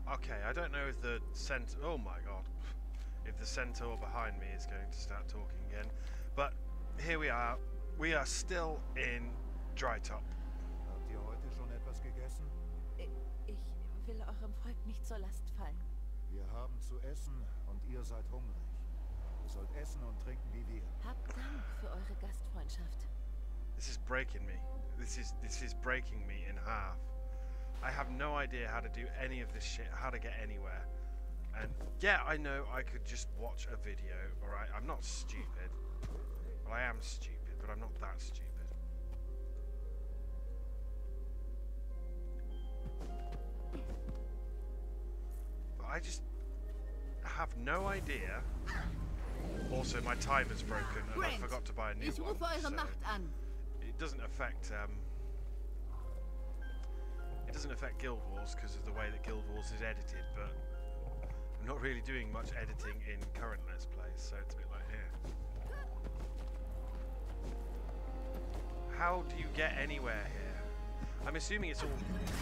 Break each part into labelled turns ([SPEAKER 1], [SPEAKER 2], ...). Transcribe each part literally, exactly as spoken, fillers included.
[SPEAKER 1] Okay, I don't know if the cent. Oh my god. If the centaur behind me is going to start talking again. But here we are. We are still in Drytop.
[SPEAKER 2] Habt ihr heute schon etwas gegessen?
[SPEAKER 3] Ich, ich will eurem Volk nicht zur Last fallen.
[SPEAKER 2] Wir haben zu essen und ihr seid hungrig. Ihr sollt essen und trinken wie wir.
[SPEAKER 3] Habt Dank für eure Gastfreundschaft.
[SPEAKER 1] This is breaking me. This is this is breaking me in half. I have no idea how to do any of this shit, how to get anywhere. And yeah, I know I could just watch a video, alright? I'm not stupid. Well, I am stupid, but I'm not that stupid. But I just have no idea. Also, my timer's broken and I forgot to buy a new
[SPEAKER 3] Ich rufe
[SPEAKER 1] one.
[SPEAKER 3] eure
[SPEAKER 1] So
[SPEAKER 3] Macht an.
[SPEAKER 1] it doesn't affect um, it doesn't affect Guild Wars because of the way that Guild Wars is edited, but I'm not really doing much editing in current Let's Plays, so it's a bit like here. How do you get anywhere here? I'm assuming it's all.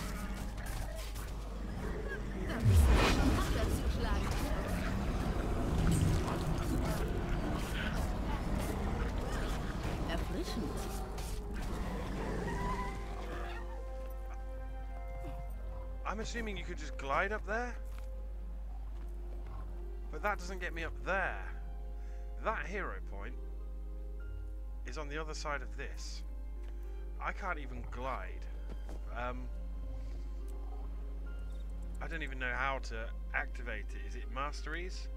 [SPEAKER 3] Erfrischend.
[SPEAKER 1] I'm assuming you could just glide up there? But that doesn't get me up there. That hero point is on the other side of this. I can't even glide. Um, I don't even know how to activate it. Is it masteries?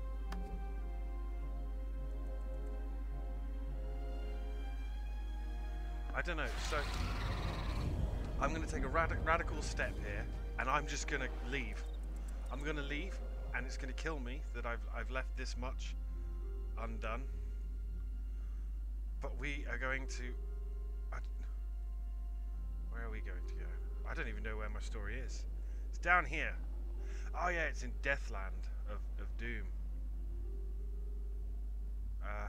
[SPEAKER 1] I don't know. So I'm going to take a rad radical step here, and I'm just going to leave. I'm going to leave, and it's going to kill me that I've I've left this much undone. But we are going to. I, where are we going to go? I don't even know where my story is. It's down here. Oh yeah, it's in Deathland of of Doom. Uh.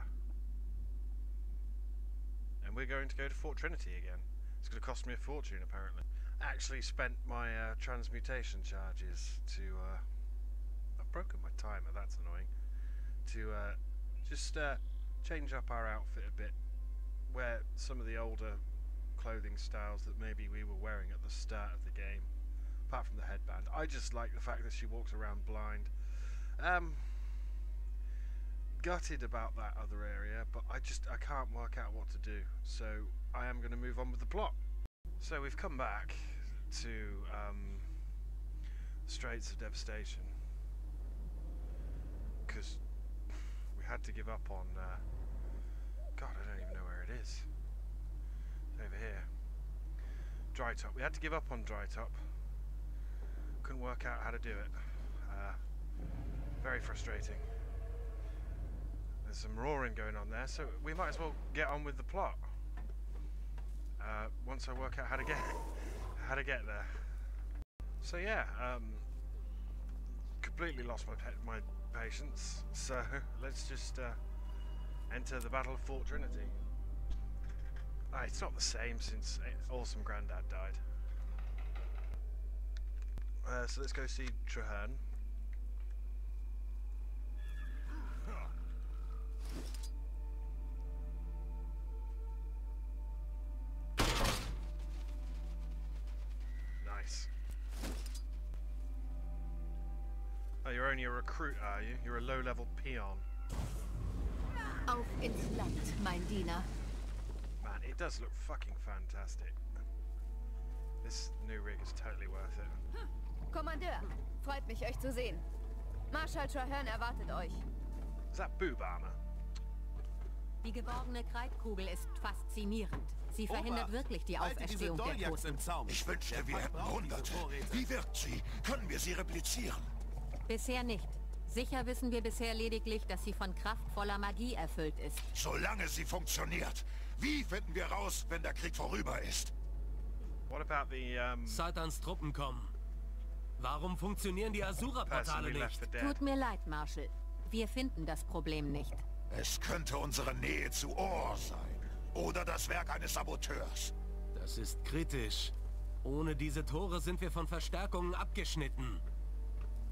[SPEAKER 1] And we're going to go to Fort Trinity again. It's going to cost me a fortune, apparently. I actually spent my uh, transmutation charges to... Uh, I've broken my timer, that's annoying. To uh, just uh, change up our outfit a bit. Wear some of the older clothing styles that maybe we were wearing at the start of the game. Apart from the headband. I just like the fact that she walks around blind. Um... Gutted about that other area, but I just I can't work out what to do, so I am going to move on with the plot. So we've come back to um, Straits of Devastation because we had to give up on uh, God, I don't even know where it is. It's over here. Drytop. We had to give up on Drytop. Couldn't work out how to do it. Uh, very frustrating. There's some roaring going on there, so we might as well get on with the plot. Uh, once I work out how to get how to get there. So yeah, um, completely lost my my patience. So let's just uh, enter the Battle of Fort Trinity. Uh, it's not the same since Awesome Grandad died. Uh, so let's go see Trahearne. Nice. Oh, you're only a recruit, are you? You're a low-level peon.
[SPEAKER 3] Auf ins Land, mein Diener.
[SPEAKER 1] Man, it does look fucking fantastic. This new rig is totally worth it.
[SPEAKER 4] Kommandeur, freut mich, euch zu sehen. Marschall Trahearne erwartet euch.
[SPEAKER 1] Is that boob armor?
[SPEAKER 5] Die geborgene Kreidkugel ist faszinierend. Sie verhindert
[SPEAKER 6] Ober,
[SPEAKER 5] wirklich die
[SPEAKER 6] halte diese
[SPEAKER 5] Auferstehung der
[SPEAKER 6] Dolljacks
[SPEAKER 5] Toten.
[SPEAKER 6] im Zaum.
[SPEAKER 7] Ich wünschte, wir hätten Hunderte. Wie wirkt sie? Können wir sie replizieren?
[SPEAKER 5] Bisher nicht. Sicher wissen wir bisher lediglich, dass sie von kraftvoller Magie erfüllt ist.
[SPEAKER 7] Solange sie funktioniert. Wie finden wir raus, wenn der Krieg vorüber ist?
[SPEAKER 1] What about the um,
[SPEAKER 6] Satans Truppen kommen. Warum funktionieren die
[SPEAKER 1] person
[SPEAKER 6] Asura-Portale
[SPEAKER 1] we left
[SPEAKER 6] nicht?
[SPEAKER 1] for dead?
[SPEAKER 5] Tut mir leid, Marshal. Wir finden das Problem nicht.
[SPEAKER 7] Es könnte unsere Nähe zu Or sein. Oder das Werk eines Saboteurs.
[SPEAKER 6] Das ist kritisch. Ohne diese Tore sind wir von Verstärkungen abgeschnitten.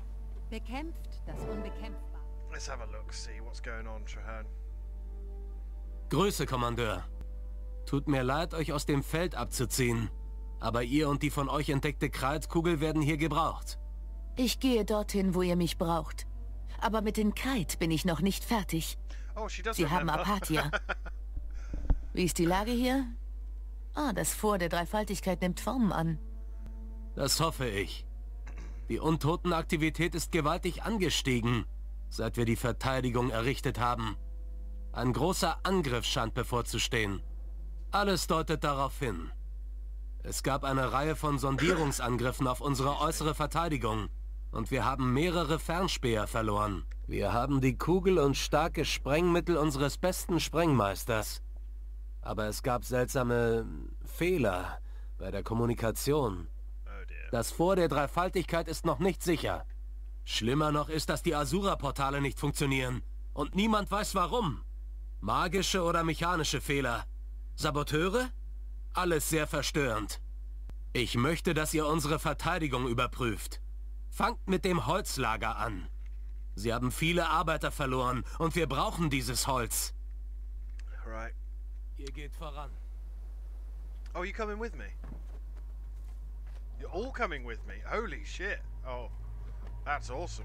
[SPEAKER 5] Bekämpft das Unbekämpfbare.
[SPEAKER 1] Let's have a look, see what's going on, Trahearne.
[SPEAKER 6] Grüße, Kommandeur. Tut mir leid, euch aus dem Feld abzuziehen. Aber ihr und die von euch entdeckte Kreitkugel werden hier gebraucht.
[SPEAKER 8] Ich gehe dorthin, wo ihr mich braucht. Aber mit den Kreit bin ich noch nicht fertig.
[SPEAKER 1] Oh, she does
[SPEAKER 8] Sie haben
[SPEAKER 1] remember.
[SPEAKER 8] Apatia. Wie ist die Lage hier? Ah, das Fort der Dreifaltigkeit nimmt Formen an.
[SPEAKER 6] Das hoffe ich. Die Untotenaktivität ist gewaltig angestiegen, seit wir die Verteidigung errichtet haben. Ein großer Angriff scheint bevorzustehen. Alles deutet darauf hin. Es gab eine Reihe von Sondierungsangriffen auf unsere äußere Verteidigung und wir haben mehrere Fernspäher verloren. Wir haben die Kugel und starke Sprengmittel unseres besten Sprengmeisters. Aber es gab seltsame Fehler bei der Kommunikation.
[SPEAKER 1] Oh dear.
[SPEAKER 6] Das Fort der Dreifaltigkeit ist noch nicht sicher. Schlimmer noch ist, dass die Asura-Portale nicht funktionieren. Und niemand weiß warum. Magische oder mechanische Fehler. Saboteure? Alles sehr verstörend. Ich möchte, dass ihr unsere Verteidigung überprüft. Fangt mit dem Holzlager an. Sie haben viele Arbeiter verloren und wir brauchen dieses Holz.
[SPEAKER 1] Right.
[SPEAKER 6] Ihr geht voran.
[SPEAKER 1] Oh, you coming with me? You're all coming with me? Holy shit. Oh, that's awesome.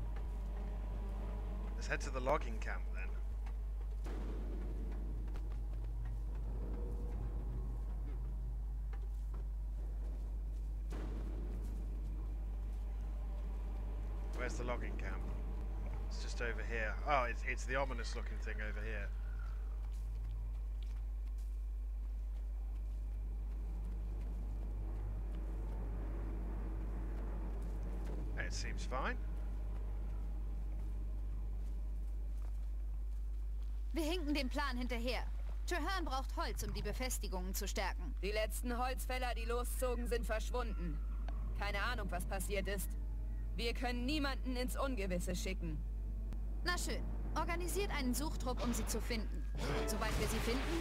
[SPEAKER 1] Let's head to the logging camp then. Where's the logging camp? It's just over here. Oh, it's, it's the ominous looking thing over here. It seems fine.
[SPEAKER 4] Wir hinken dem Plan hinterher. Trahearne braucht Holz, um die Befestigungen zu stärken.
[SPEAKER 3] Die letzten Holzfäller, die loszogen, sind verschwunden. Keine Ahnung, was passiert ist. Wir können niemanden ins Ungewisse schicken.
[SPEAKER 4] Na schön. Organisiert einen Suchtrupp, um sie zu finden. Sobald wir sie finden...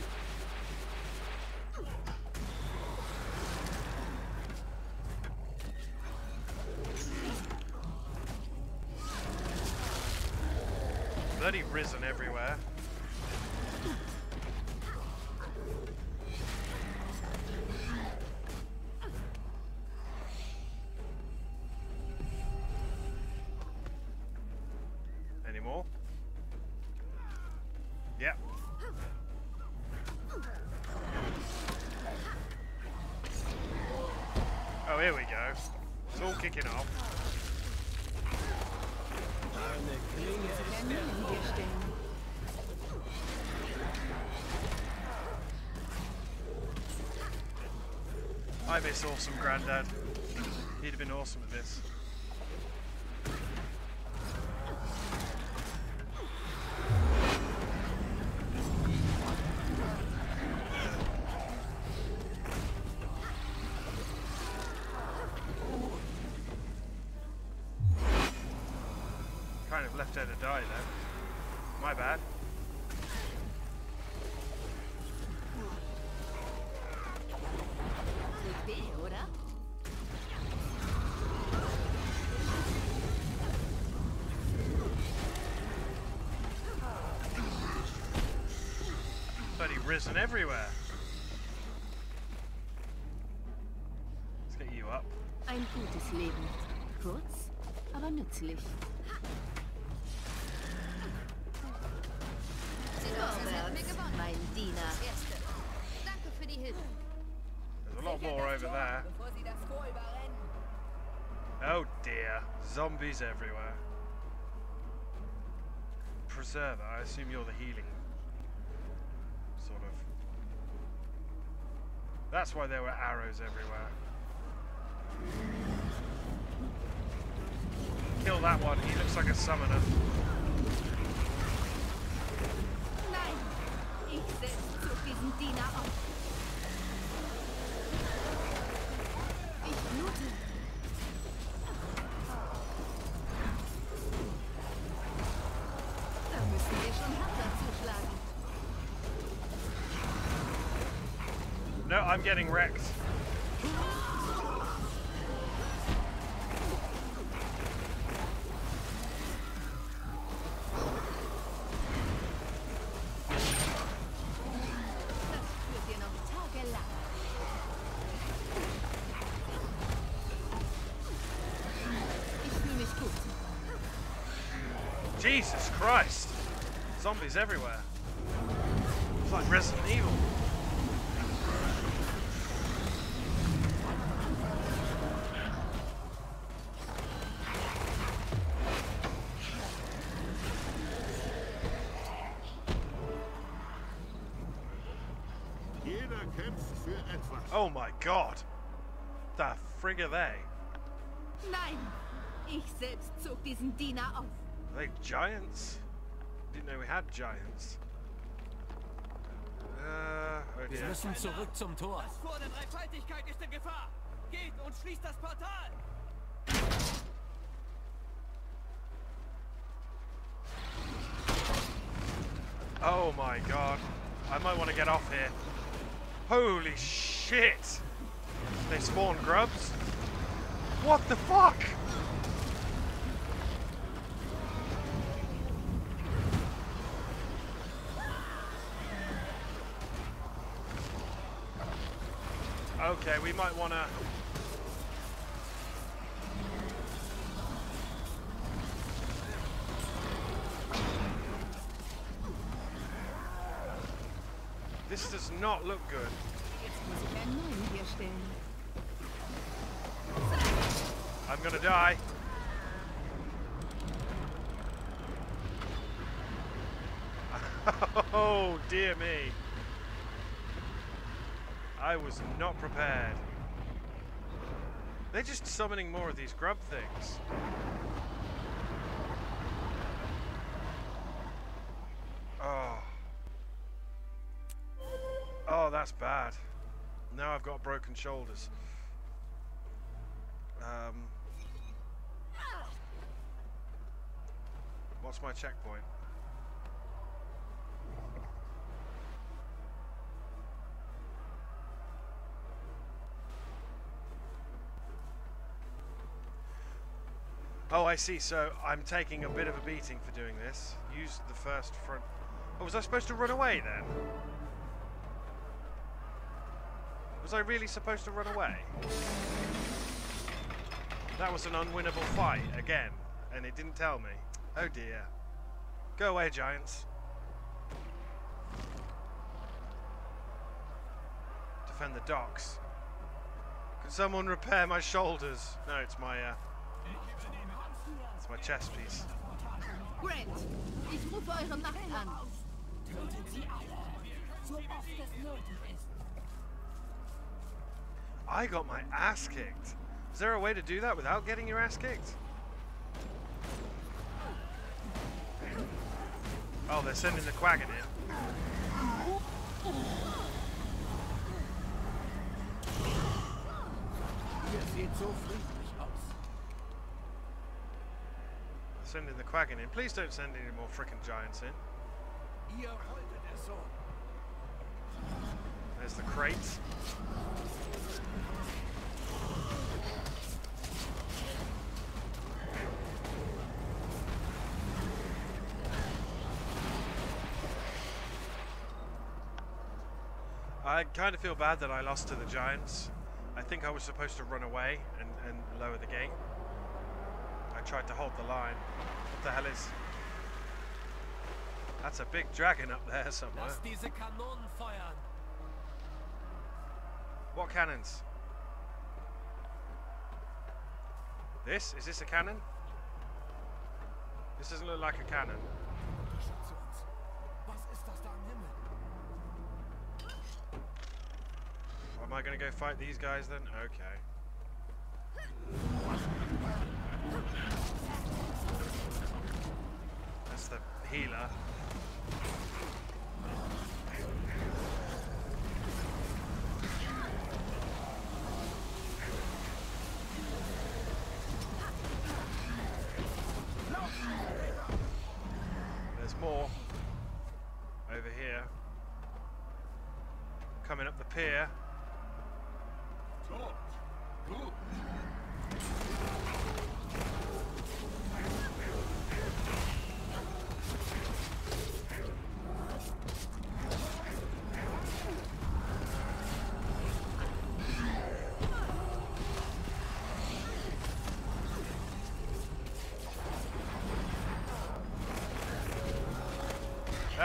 [SPEAKER 1] Bloody risen everywhere. Any more? Yep. Oh, here we go. It's all kicking off. I miss awesome Grandad. He'd have been awesome at this. Kind of left her to die then. My bad.
[SPEAKER 5] Oder?
[SPEAKER 1] Bloody risen everywhere. Let's get you up.
[SPEAKER 8] Ein gutes Leben. Kurz, aber nützlich.
[SPEAKER 4] Sieht aus, als hätten wir gewonnen.
[SPEAKER 8] Mein Diener.
[SPEAKER 4] Das Erste. Danke für die Hilfe.
[SPEAKER 1] There's a lot more over there.
[SPEAKER 3] Bevor sie das Tor überrennen.
[SPEAKER 1] Oh dear. Zombies everywhere. Preserver, I assume you're the healing. Sort of. That's why there were arrows everywhere. Kill that one, he looks like a summoner.
[SPEAKER 5] Nein! Ich selbst zog diesen Diener auf. Ich blute. Da müssen wir schon härter zuschlagen.
[SPEAKER 1] No, I'm getting wrecked. Jesus Christ! Zombies everywhere. It's like Resident Evil.
[SPEAKER 9] Jeder kämpft für etwas.
[SPEAKER 1] Oh my god! The frig are they?
[SPEAKER 4] Nein, ich selbst zog diesen Diener auf.
[SPEAKER 1] Are they giants? Didn't know we had giants. Uh, oh
[SPEAKER 6] Wir
[SPEAKER 1] dear.
[SPEAKER 6] müssen zurück zum Tor.
[SPEAKER 10] Das Tor der Dreifaltigkeit ist in Gefahr. Geht und schließt das Portal.
[SPEAKER 1] Oh my god. I might want to get off here. Holy shit! They spawn grubs? What the fuck? Okay, we might want to... This does not look good.
[SPEAKER 4] Jetzt muss ich einen neuen herstellen.
[SPEAKER 1] I'm gonna die. Oh dear me. I was not prepared. They're just summoning more of these grub things. Oh. Oh, that's bad. Now I've got broken shoulders. Um, what's my checkpoint? Oh, I see. So I'm taking a bit of a beating for doing this. Use the first front. Oh, was I supposed to run away then? Was I really supposed to run away? That was an unwinnable fight again, and it didn't tell me. Oh dear. Go away, giants. Defend the docks. Can someone repair my shoulders? No, it's my uh, it's my chest piece.
[SPEAKER 4] Grant, ich rufe eure Macht an. Tötet sie alle, so oft es nötig ist.
[SPEAKER 1] I got my ass kicked. Is there a way to do that without getting your ass kicked? Oh, they're sending the Quaggan in.
[SPEAKER 9] Ihr seht so friedlich aus.
[SPEAKER 1] Sending the Quaggan in. Please don't send any more frickin' giants in.
[SPEAKER 9] Ihr wolltet es so.
[SPEAKER 1] There's the crates. I kind of feel bad that I lost to the giants. I think I was supposed to run away and, and lower the gate. I tried to hold the line. What the hell is... That's a big dragon up there somewhere.
[SPEAKER 6] Lass diese Kanonen feuern.
[SPEAKER 1] What cannons? This? Is this a cannon? This doesn't look like a cannon.
[SPEAKER 9] Beschütze uns. Was ist das da am Himmel?
[SPEAKER 1] Am I going to go fight these guys then? Okay. That's the healer. There's more over here. Coming up the pier.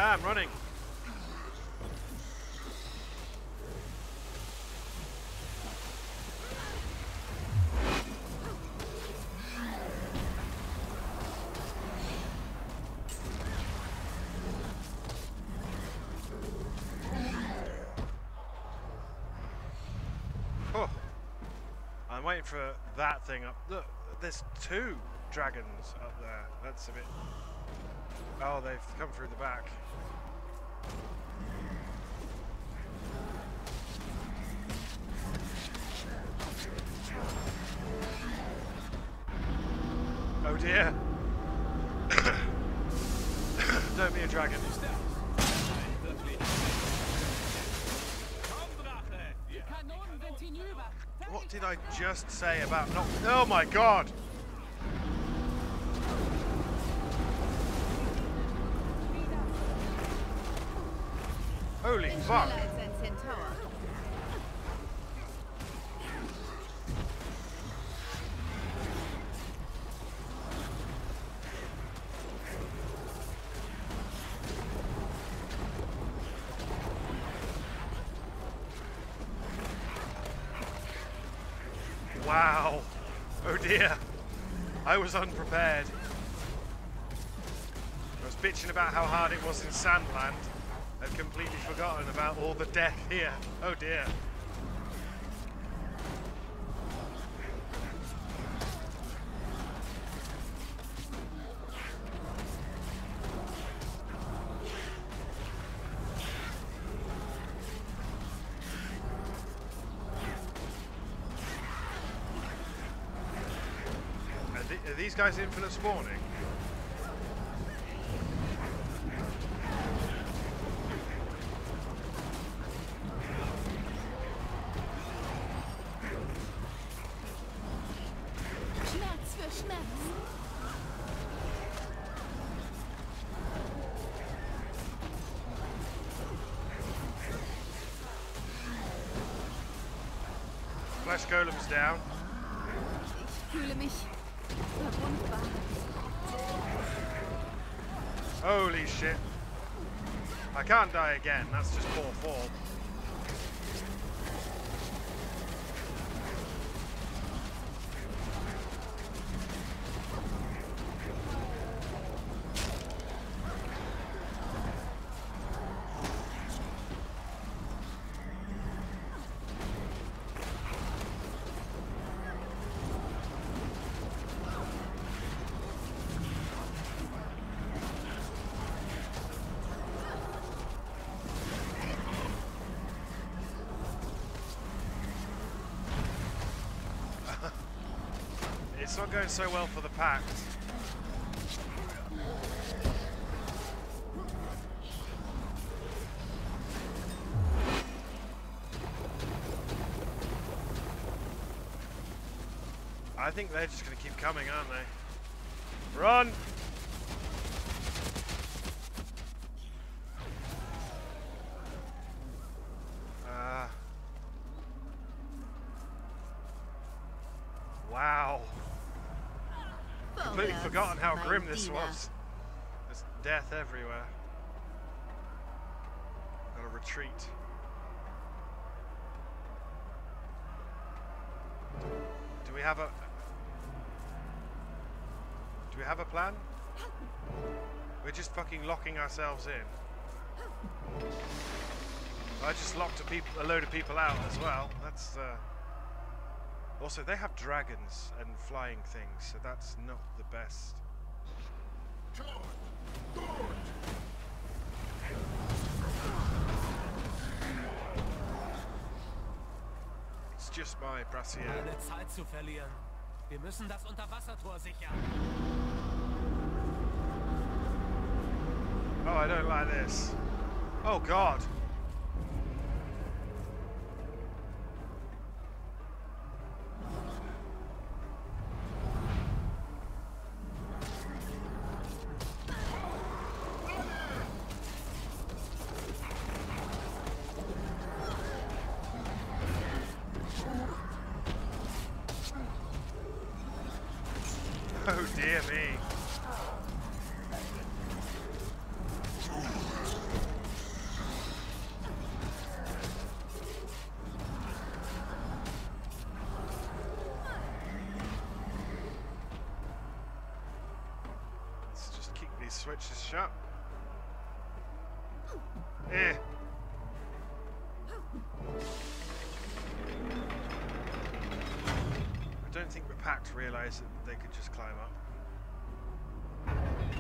[SPEAKER 1] Ah, I'm running. Oh, I'm waiting for that thing up. Look, there's two dragons up there. That's a bit... Oh, they've come through the back. Oh dear. Don't be a dragon. What did I just say about not... Oh my god! Holy fuck! Wow! Oh dear! I was unprepared. I was bitching about how hard it was in Sandland. I'd completely forgotten about all the death here. Oh dear. Are, th are these guys infinite spawning? Flesh Golem's down.
[SPEAKER 3] Ich fühle mich verwundbar.
[SPEAKER 1] Holy shit. I can't die again, that's just poor fall. It's not going so well for the pact. I think they're just going to keep coming, aren't they? Run! Uh, wow. Completely forgotten how grim this was. There's death everywhere. Gotta retreat. Do we have a... Do we have a plan? We're just fucking locking ourselves in. I just locked a, peop a load of people out as well. That's... Uh, Also, they have dragons and flying things, so that's not the best. It's just my brassiere.
[SPEAKER 6] Keine Zeit zu verlieren. Wir müssen das Unterwassertor sichern.
[SPEAKER 1] Oh, I don't like this. Oh God. Oh dear me. these switches shut. Eh. I don't think the Pact realised that they could just climb up.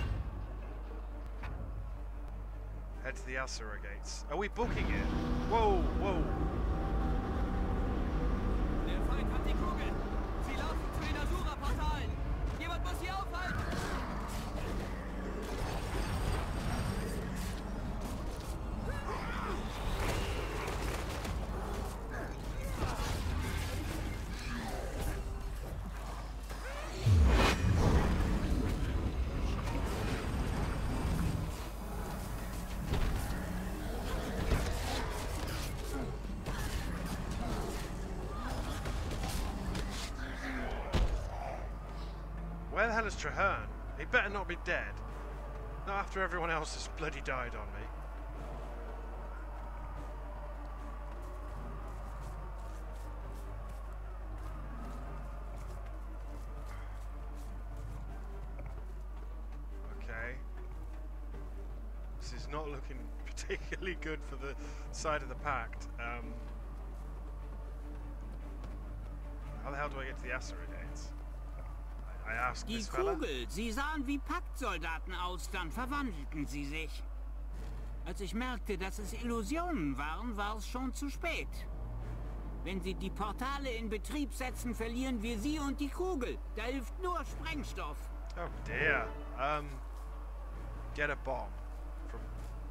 [SPEAKER 1] Head to the Asura gates. Are we booking it? Whoa, whoa.
[SPEAKER 10] Der Feind hat die Kugel. Sie laufen zu den Asura-Portalen. Jemand muss sie aufhalten.
[SPEAKER 1] Where the hell is Trahearne? He better not be dead. Not after everyone else has bloody died on me. Okay. This is not looking particularly good for the side of the Pact. Um, how the hell do I get to the Asura gates? I asked
[SPEAKER 11] Die
[SPEAKER 1] this fella.
[SPEAKER 11] Kugel, sie sahen wie Paktsoldaten aus, dann verwandelten sie sich. Als ich merkte, dass es Illusionen waren, war es schon zu spät. Wenn sie die Portale in Betrieb setzen, verlieren wir sie und die Kugel. Da hilft nur Sprengstoff.
[SPEAKER 1] Oh dear. Um, get a bomb. From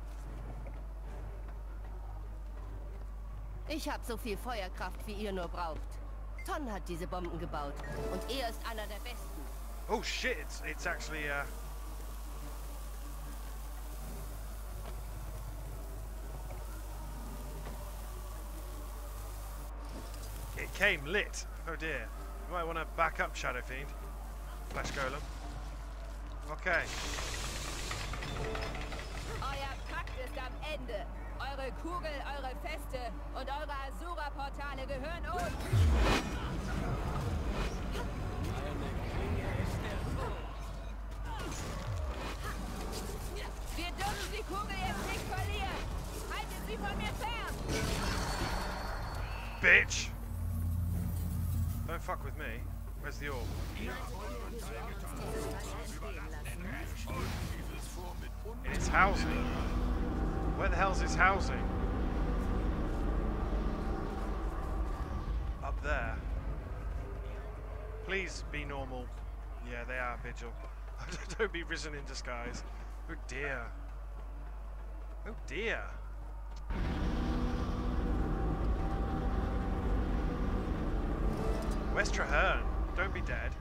[SPEAKER 4] Ich habe so viel Feuerkraft, wie ihr nur braucht. Ton hat diese Bomben gebaut. Und er ist einer der Besten.
[SPEAKER 1] Oh shit, it's, it's actually, uh... it came lit. Oh dear. You might want to back up, Shadow Fiend. Flash Golem. Okay.
[SPEAKER 3] Euer Pakt ist am Ende. Eure Kugel, eure Feste und eure Asura-Portale gehören uns. Wir dürfen die Kugel jetzt nicht verlieren. Haltet sie von mir fern.
[SPEAKER 1] Bitch! Don't fuck with me. Where's the orb? In its housing. Where the hell's its housing? Up there. Please be normal. Yeah, they are, Vigil. Don't be risen in disguise. Oh dear. Oh dear. Where's Trahearne? Don't be dead.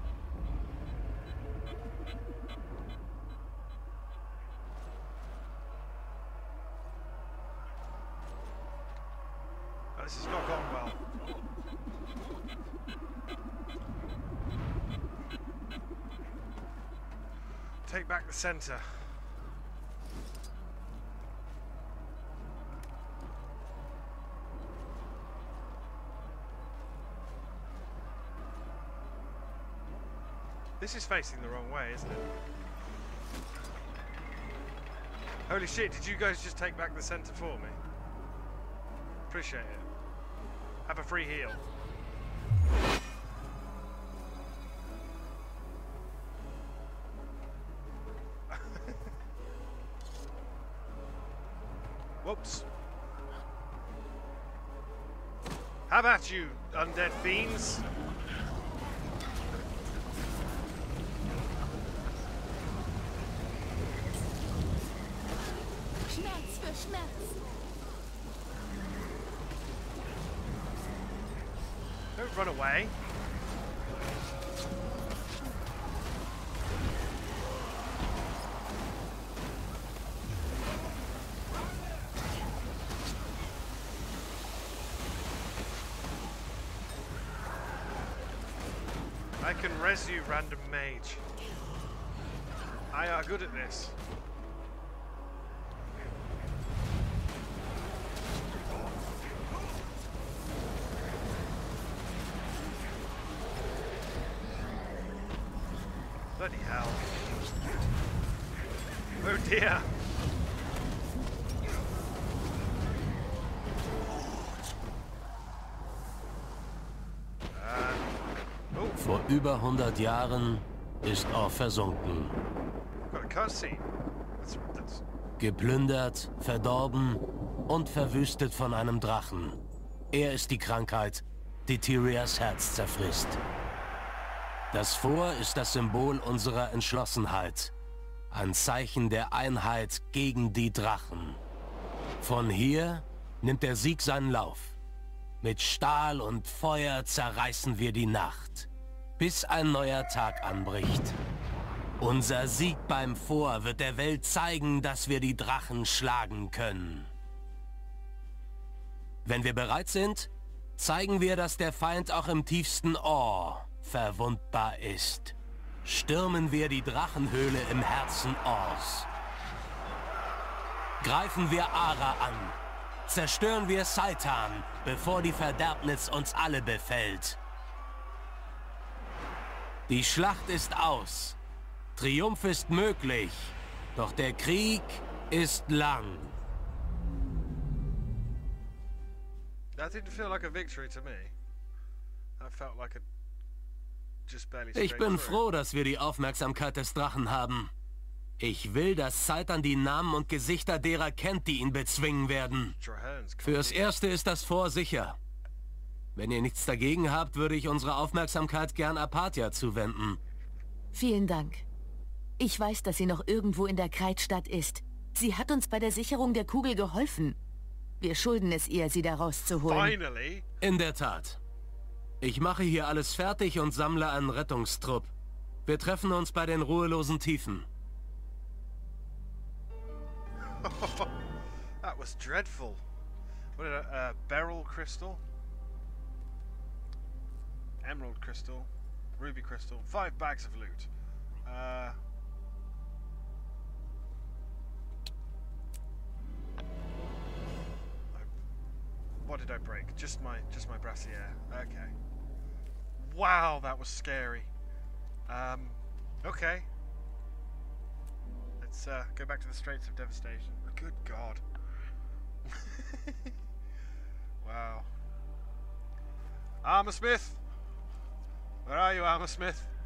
[SPEAKER 1] Oh, this has not gone well. Take back the center. This is facing the wrong way, isn't it? Holy shit, did you guys just take back the center for me? Appreciate it. Have a free heal. Whoops. How about you, undead fiends?
[SPEAKER 4] Schmerz für Schmerz.
[SPEAKER 1] Don't run away. I can res you, random mage. I are good at this. Bloody hell. Oh dear. Uh, oh.
[SPEAKER 6] Vor über hundert Jahren ist Orr versunken.
[SPEAKER 1] Got a cutscene. That's, that's...
[SPEAKER 6] Geplündert, verdorben und verwüstet von einem Drachen. Er ist die Krankheit, die Tyrias Herz zerfrisst. Das Fort ist das Symbol unserer Entschlossenheit. Ein Zeichen der Einheit gegen die Drachen. Von hier nimmt der Sieg seinen Lauf. Mit Stahl und Feuer zerreißen wir die Nacht, bis ein neuer Tag anbricht. Unser Sieg beim Fort wird der Welt zeigen, dass wir die Drachen schlagen können. Wenn wir bereit sind, zeigen wir, dass der Feind auch im tiefsten Orr verwundbar ist. Stürmen wir die Drachenhöhle im Herzen Orrs. Greifen wir Ara an. Zerstören wir Seitan, bevor die Verderbnis uns alle befällt. Die Schlacht ist aus. Triumph ist möglich. Doch der Krieg ist lang.
[SPEAKER 1] That didn't feel like a victory to me. That felt like a just barely
[SPEAKER 6] Ich bin
[SPEAKER 1] straight
[SPEAKER 6] froh, dass wir die Aufmerksamkeit des Drachen haben. Ich will, dass Seitan die Namen und Gesichter derer kennt, die ihn bezwingen werden. Fürs Erste ist das Fort sicher. Wenn ihr nichts dagegen habt, würde ich unsere Aufmerksamkeit gern Apatia zuwenden.
[SPEAKER 8] Vielen Dank. Ich weiß, dass sie noch irgendwo in der Kreidstadt ist. Sie hat uns bei der Sicherung der Kugel geholfen. Wir schulden es ihr, sie da rauszuholen.
[SPEAKER 1] Finally.
[SPEAKER 6] In der Tat. Ich mache hier alles fertig und sammle einen Rettungstrupp. Wir treffen uns bei den ruhelosen Tiefen.
[SPEAKER 1] That was dreadful. What did a uh, beryl crystal? Emerald crystal. Ruby crystal. Five bags of loot. Uh... What did I break? Just my just my brassiere. Okay. Wow, that was scary. Um, okay. Let's uh, go back to the Straits of Devastation. Good God. Wow. Armor Smith! Where are you, Armor Smith?